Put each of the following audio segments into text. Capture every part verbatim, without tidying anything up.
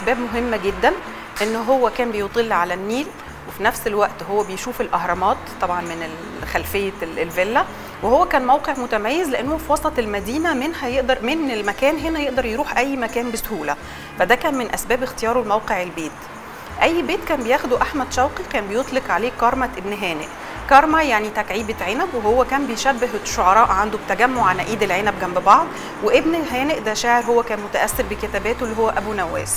اسباب مهمه جدا ان هو كان بيطل على النيل، وفي نفس الوقت هو بيشوف الاهرامات طبعا من خلفيه الفيلا، وهو كان موقع متميز لانه في وسط المدينه، منها يقدر من المكان هنا يقدر يروح اي مكان بسهوله، فده كان من اسباب اختياره لموقع البيت. اي بيت كان بياخده احمد شوقي كان بيطلق عليه كرمة ابن هانئ. كرمة يعني تكعيبة عنب، وهو كان بيشبه الشعراء عنده بتجمع عناقيد العنب جنب بعض، وابن هانئ ده شاعر هو كان متاثر بكتاباته اللي هو ابو نواس.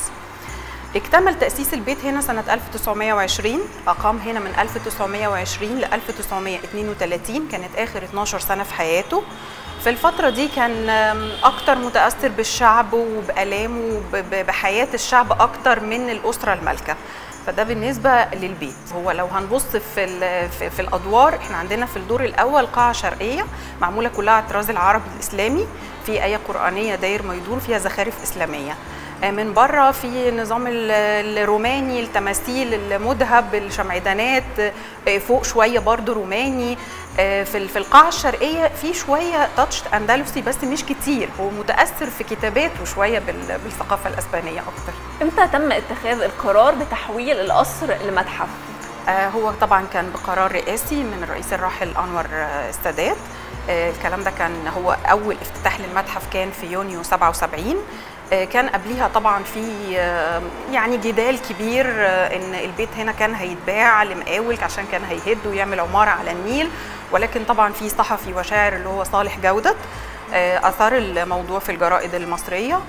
اكتمل تأسيس البيت هنا سنة ألف وتسعمائة وعشرين، أقام هنا من ألف وتسعمائة وعشرين ل ألف وتسعمائة واثنين وثلاثين، كانت آخر اثناشر سنة في حياته. في الفترة دي كان أكتر متأثر بالشعب وبآلامه وبحياة الشعب أكتر من الأسرة المالكة، فده بالنسبة للبيت. هو لو هنبص في, في, في الأدوار، احنا عندنا في الدور الأول قاعة شرقية معمولة كلها على الطراز العربي الإسلامي، في آية قرآنية داير ما يدور فيها زخارف إسلامية. من بره في نظام الروماني، التماثيل المذهب، الشمعدانات، فوق شويه برضو روماني. في في القاعه الشرقيه في شويه تاتش اندلسي بس مش كتير، هو متاثر في كتاباته شويه بالثقافه الاسبانيه اكتر. امتى تم اتخاذ القرار بتحويل القصر لمتحف؟ هو طبعا كان بقرار رئاسي من الرئيس الراحل انور السادات. الكلام ده كان هو اول افتتاح للمتحف كان في يونيو سبعة وسبعين. كان قبليها طبعا في يعني جدال كبير ان البيت هنا كان هيتباع لمقاول عشان كان هيهد ويعمل عماره على النيل، ولكن طبعا في صحفي وشاعر اللي هو صالح جودة اثار الموضوع في الجرائد المصريه،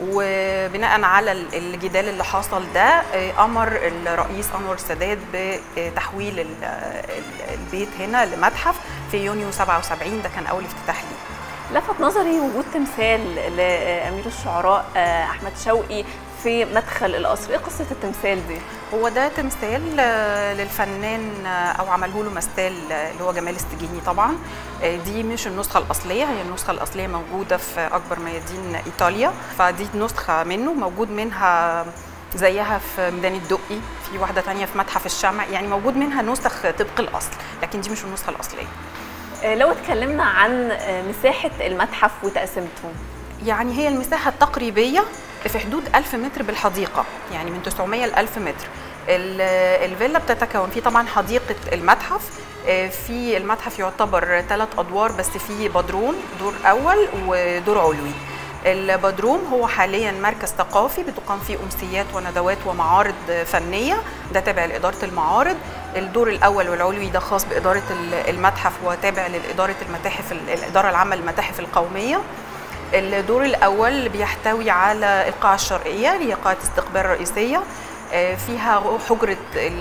وبناء على الجدال اللي حصل ده امر الرئيس انور السادات بتحويل البيت هنا لمتحف في يونيو سبعة وسبعين، ده كان اول افتتاح ليه. لفت نظري وجود تمثال لامير الشعراء احمد شوقي في مدخل القصر، ايه قصه التمثال دي؟ هو ده تمثال للفنان او عمله له مثال اللي هو جمال السجيني. طبعا دي مش النسخه الاصليه، هي النسخه الاصليه موجوده في اكبر ميادين ايطاليا، فدي نسخه منه موجود منها زيها في ميدان الدقي، في واحده ثانيه في متحف الشمع، يعني موجود منها نسخ طبق الاصل، لكن دي مش النسخه الاصليه. لو اتكلمنا عن مساحة المتحف وتقسيمته، يعني هي المساحة التقريبية في حدود ألف متر بالحديقة، يعني من تسعمائة ل ألف متر. الفيلا بتتكون في طبعا حديقة المتحف، في المتحف يعتبر ثلاث أدوار بس في بدروم، دور أول ودور علوي. البدروم هو حاليا مركز ثقافي بتقام فيه امسيات وندوات ومعارض فنيه، ده تابع لاداره المعارض. الدور الاول والعلوي ده خاص باداره المتحف وتابع لاداره المتاحف، الاداره العامه للمتاحف القوميه. الدور الاول بيحتوي على القاعه الشرقيه اللي هي قاعه استقبال رئيسيه، فيها حجره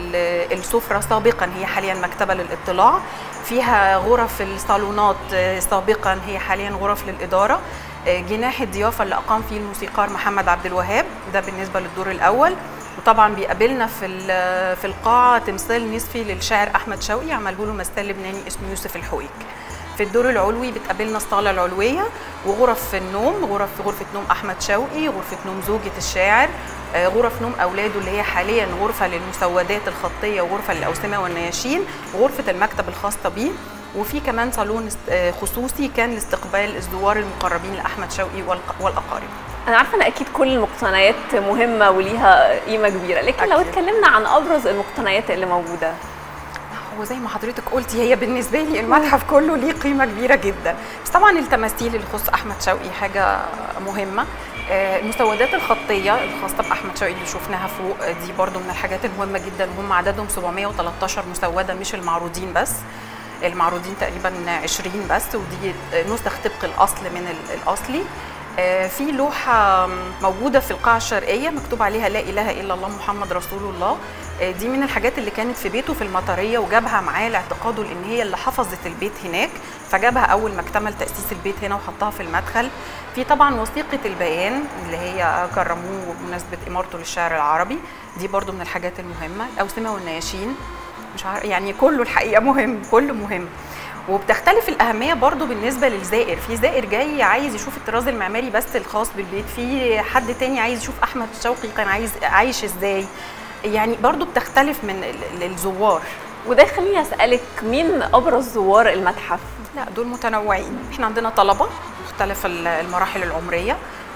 السفره سابقا، هي حاليا مكتبه للاطلاع، فيها غرف الصالونات سابقا، هي حاليا غرف للاداره. جناح الضيافه اللي اقام فيه الموسيقار محمد عبد الوهاب، ده بالنسبه للدور الاول. وطبعا بيقابلنا في في القاعه تمثال نصفي للشاعر احمد شوقي عمله له مثال لبناني اسمه يوسف الحويك. في الدور العلوي بتقابلنا الصاله العلويه وغرف النوم، غرف غرفه نوم احمد شوقي، غرفه نوم زوجة الشاعر، غرف نوم اولاده اللي هي حاليا غرفه للمسودات الخطيه وغرفه للاوسمه والنياشين، وغرفه المكتب الخاصه بيه. وفي كمان صالون خصوصي كان لاستقبال الزوار المقربين لاحمد شوقي والاقارب. انا عارفه ان اكيد كل المقتنيات مهمه وليها قيمه كبيره، لكن أكيد. لو اتكلمنا عن ابرز المقتنيات اللي موجوده، هو زي ما حضرتك قلتي هي بالنسبه لي المتحف كله ليه قيمه كبيره جدا، بس طبعا التماثيل اللي تخص احمد شوقي حاجه مهمه. المسودات الخطيه الخاصه باحمد شوقي اللي شفناها فوق دي برضو من الحاجات المهمه جدا، وهم عددهم سبعمائة وثلاثة عشر مسوده، مش المعروضين بس، المعروضين تقريبا عشرين بس، ودي نسخ طبق الاصل من الاصلي. في لوحه موجوده في القاعه الشرقيه مكتوب عليها لا اله الا الله محمد رسول الله، دي من الحاجات اللي كانت في بيته في المطريه وجابها معاه لاعتقاده لان هي اللي حفظت البيت هناك، فجابها اول ما اكتمل تاسيس البيت هنا وحطها في المدخل. في طبعا وثيقه البيان اللي هي كرموه بمناسبه امارته للشعر العربي، دي برضو من الحاجات المهمه. الاوسمه والنياشين، مش عارف يعني كله الحقيقه مهم، كله مهم. وبتختلف الاهميه برضو بالنسبه للزائر، في زائر جاي عايز يشوف الطراز المعماري بس الخاص بالبيت، في حد تاني عايز يشوف احمد شوقي كان عايز عايش ازاي، يعني برضو بتختلف من الزوار. وده خليني اسالك، مين ابرز زوار المتحف؟ لا دول متنوعين، احنا عندنا طلبه مختلف المراحل العمريه،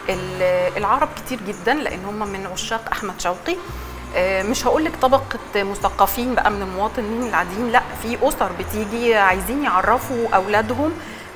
العرب كتير جدا لان هم من عشاق احمد شوقي. مش هقول لك طبقه مثقفين بقى من المواطنين العاديين، لا، في اسر بتيجي عايزين يعرفوا اولادهم.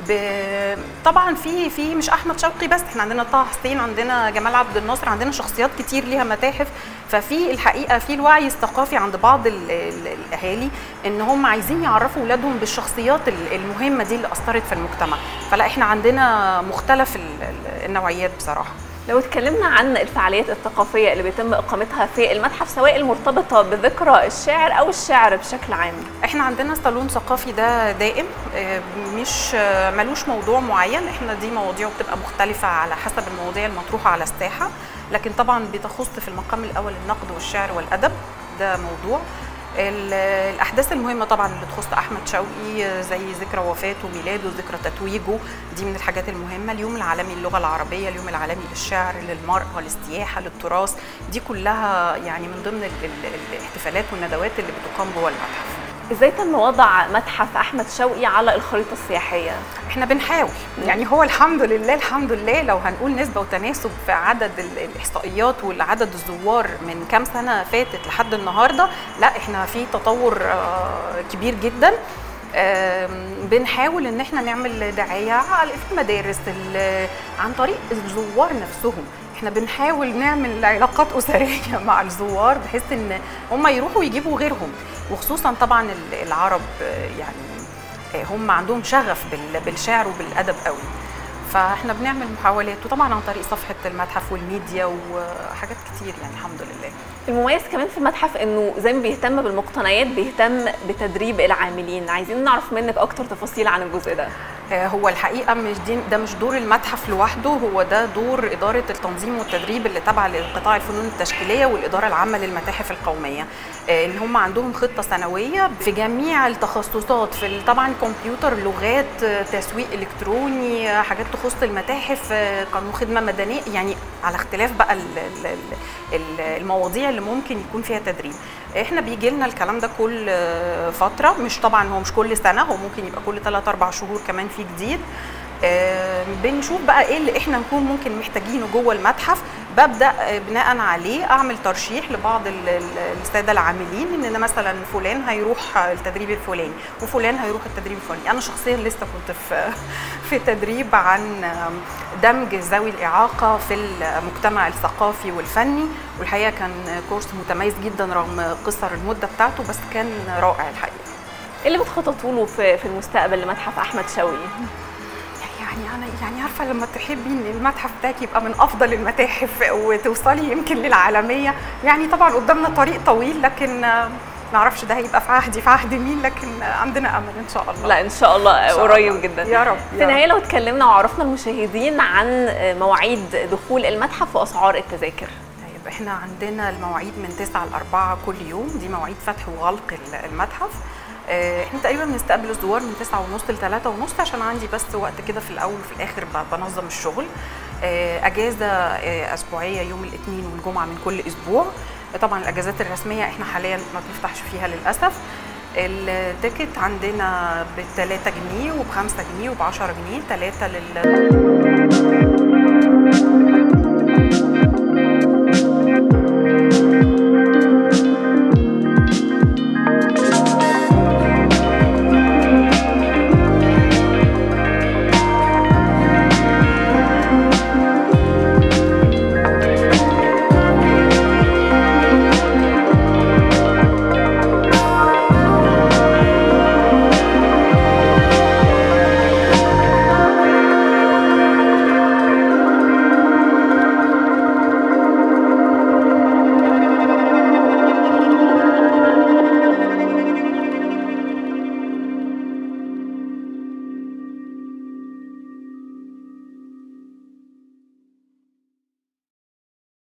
طبعا في في مش احمد شوقي بس، احنا عندنا طه حسين، عندنا جمال عبد الناصر، عندنا شخصيات كتير ليها متاحف. ففي الحقيقه في الوعي الثقافي عند بعض ال ال الاهالي ان هم عايزين يعرفوا اولادهم بالشخصيات المهمه دي اللي اثرت في المجتمع. فلا احنا عندنا مختلف النوعيات بصراحه. لو اتكلمنا عن الفعاليات الثقافيه اللي بيتم اقامتها في المتحف، سواء المرتبطه بذكرى الشاعر او الشعر بشكل عام. احنا عندنا صالون ثقافي ده دائم، مش ملوش موضوع معين، احنا دي مواضيع بتبقى مختلفه على حسب المواضيع المطروحه على الساحه، لكن طبعا بتخص في المقام الاول النقد والشعر والادب، ده موضوع. الاحداث المهمه طبعا اللي تخص احمد شوقي زي ذكرى وفاته وميلاده، ذكرى تتويجه، دي من الحاجات المهمه. اليوم العالمي للغه العربيه، اليوم العالمي للشعر، للمراه، للسياحه، للتراث، دي كلها يعني من ضمن الاحتفالات والندوات اللي بتقام جوه المتحف. ازاي تم وضع متحف احمد شوقي على الخريطه السياحيه؟ احنا بنحاول، يعني هو الحمد لله الحمد لله لو هنقول نسبه وتناسب في عدد الاحصائيات والعدد الزوار من كام سنه فاتت لحد النهارده، لا احنا في تطور كبير جدا. بنحاول ان احنا نعمل دعايه على المدارس عن طريق الزوار نفسهم. احنا بنحاول نعمل علاقات اسريه مع الزوار بحيث ان هم يروحوا يجيبوا غيرهم، وخصوصا طبعا العرب يعني هم عندهم شغف بالشعر وبالادب قوي. فاحنا بنعمل محاولات، وطبعا عن طريق صفحه المتحف والميديا وحاجات كتير يعني الحمد لله. المميز كمان في المتحف انه زي ما بيهتم بالمقتنيات بيهتم بتدريب العاملين، عايزين نعرف منك اكتر تفاصيل عن الجزء ده. هو الحقيقه مش دي ده مش دور المتحف لوحده، هو ده دور اداره التنظيم والتدريب اللي تابعه لقطاع الفنون التشكيليه والاداره العامه للمتاحف القوميه، ان هم عندهم خطه سنويه في جميع التخصصات، في طبعا كمبيوتر، لغات، تسويق الكتروني، حاجات تخص المتاحف، قانون خدمه مدنيه، يعني على اختلاف بقى المواضيع اللي ممكن يكون فيها تدريب. احنا بيجي لنا الكلام ده كل فتره، مش طبعا هو مش كل سنه، هو ممكن يبقى كل ثلاثة أربعة شهور كمان في جديد. آه بنشوف بقى ايه اللي احنا نكون ممكن محتاجينه جوه المتحف، ببدا بناء عليه اعمل ترشيح لبعض الساده العاملين ان انا مثلا فلان هيروح التدريب الفلاني وفلان هيروح التدريب الفلاني. انا شخصيا لسه كنت في في تدريب عن دمج ذوي الاعاقه في المجتمع الثقافي والفني، والحقيقه كان كورس متميز جدا رغم قصر المده بتاعته، بس كان رائع الحقيقه. ايه اللي بتخططوا له في في المستقبل لمتحف احمد شوقي؟ يعني انا يعني عارفه لما تحبي ان المتحف بتاعك يبقى من افضل المتاحف وتوصلي يمكن للعالميه، يعني طبعا قدامنا طريق طويل، لكن ما اعرفش ده هيبقى في عهدي في عهد مين، لكن عندنا امل ان شاء الله. لا ان شاء الله قريب جدا يا رب. في النهايه لو اتكلمنا وعرفنا المشاهدين عن مواعيد دخول المتحف واسعار التذاكر. طيب احنا عندنا المواعيد من تسعة ل أربعة كل يوم، دي مواعيد فتح وغلق المتحف. احنا تقريبا بنستقبل الزوار من تسعة ونص ل ثلاثة ونص، عشان عندي بس وقت كده في الاول وفي الاخر بنظم الشغل. اجازه اسبوعيه يوم الاثنين والجمعه من كل اسبوع. طبعا الاجازات الرسميه احنا حاليا ما بنفتحش فيها للاسف. التيكت عندنا ب ثلاثة جنيه وب خمسة جنيه وب عشرة جنيه، ثلاثة لل